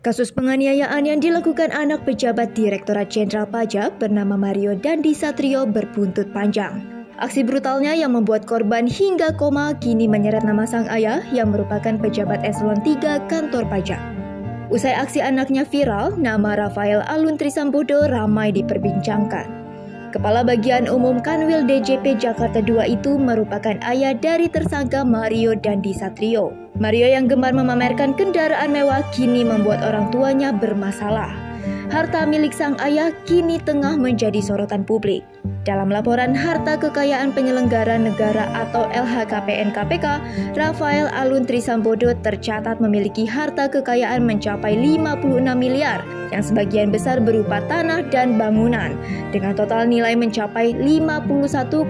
Kasus penganiayaan yang dilakukan anak pejabat Direktorat Jenderal Pajak bernama Mario Dandi Satrio berbuntut panjang. Aksi brutalnya yang membuat korban hingga koma kini menyeret nama sang ayah yang merupakan pejabat eselon 3 kantor pajak. Usai aksi anaknya viral, nama Rafael Alun Trisambodo ramai diperbincangkan. Kepala Bagian Umum Kanwil DJP Jakarta II itu merupakan ayah dari tersangka Mario Dandi Satrio. Mario yang gemar memamerkan kendaraan mewah kini membuat orang tuanya bermasalah. Harta milik sang ayah kini tengah menjadi sorotan publik. Dalam laporan Harta Kekayaan Penyelenggara Negara atau LHKPN KPK, Rafael Alun Trisambodo tercatat memiliki harta kekayaan mencapai 56 miliar yang sebagian besar berupa tanah dan bangunan dengan total nilai mencapai 51,93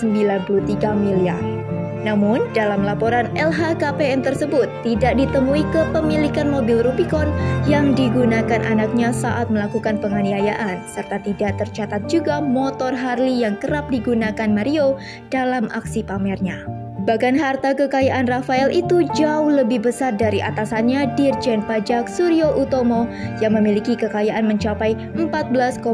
miliar. Namun, dalam laporan LHKPN tersebut tidak ditemui kepemilikan mobil Rubicon yang digunakan anaknya saat melakukan penganiayaan, serta tidak tercatat juga motor Harley yang kerap digunakan Mario dalam aksi pamernya. Bahkan harta kekayaan Rafael itu jauh lebih besar dari atasannya Dirjen Pajak Suryo Utomo yang memiliki kekayaan mencapai 14,45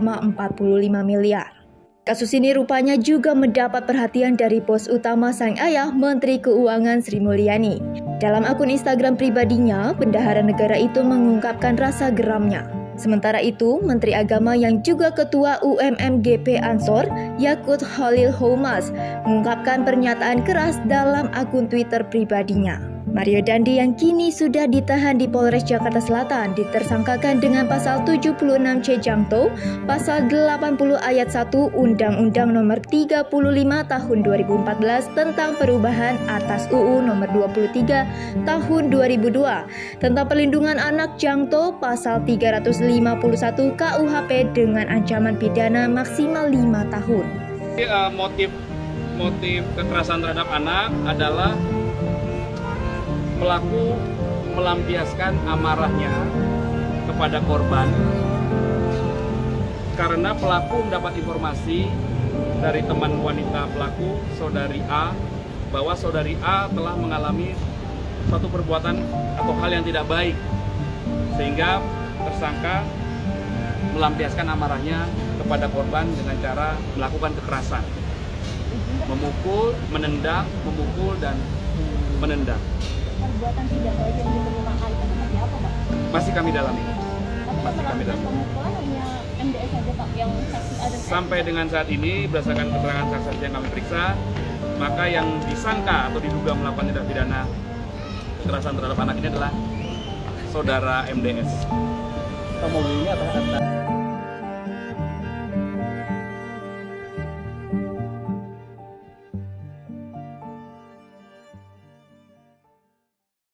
miliar. Kasus ini rupanya juga mendapat perhatian dari bos utama sang ayah, Menteri Keuangan Sri Mulyani. Dalam akun Instagram pribadinya, bendahara negara itu mengungkapkan rasa geramnya. Sementara itu, Menteri Agama yang juga Ketua UMMGP Ansor, Yakut Khalil Houmas, mengungkapkan pernyataan keras dalam akun Twitter pribadinya. Mario Dandi yang kini sudah ditahan di Polres Jakarta Selatan ditersangkakan dengan pasal 76C Jangto, pasal 80 ayat 1 Undang-Undang Nomor 35 Tahun 2014 tentang perubahan atas UU Nomor 23 Tahun 2002 tentang perlindungan anak Jangto, pasal 351 KUHP dengan ancaman pidana maksimal 5 tahun. Motif kekerasan terhadap anak adalah pelaku melampiaskan amarahnya kepada korban karena pelaku mendapat informasi dari teman wanita pelaku, saudari A, bahwa saudari A telah mengalami suatu perbuatan atau hal yang tidak baik, sehingga tersangka melampiaskan amarahnya kepada korban dengan cara melakukan kekerasan, memukul, menendang, memukul, dan menendang. Perbuatan tidak baik yang dikemukakan itu seperti apa, Pak? Masih kami dalami. Pemukulan hanya MDS saja, Pak, yang saksi ada. Sampai dengan saat ini, berdasarkan keterangan saksi yang kami periksa, maka yang disangka atau diduga melakukan tindak pidana kekerasan terhadap anak ini adalah saudara MDS. Mobilnya apa?